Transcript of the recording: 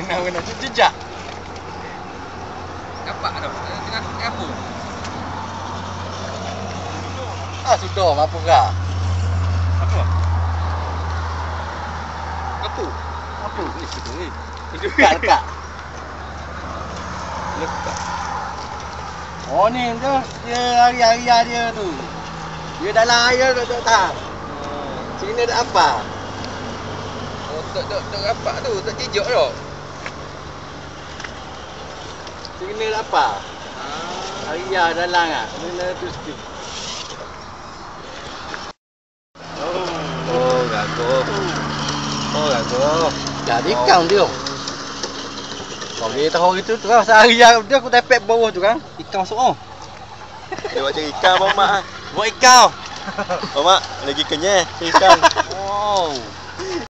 Kena jejak. Nampak tu. Tengah apa? Sudah mampu kah? Apa? Apa? Apa? Ni sudah ni. Lekat. Lekat. Oh ni tu, dia hari-hari dia tu. Dia dalam air tu tak. Sini ada apa? Oh, tak rapat tu, tak jejak dah. Sini ada apa? Hari dalam ah. Mana tu sikit. Oh, gago. Jadi ikan dia. Kau dia tahu gitu tu kan sehari dia aku tepek bawah tu kan. Ikan masuk oh. Dia buat cari ikan Abang Mak. Buat ikan. Abang Mak lagi kenyah cari ikan. Oh.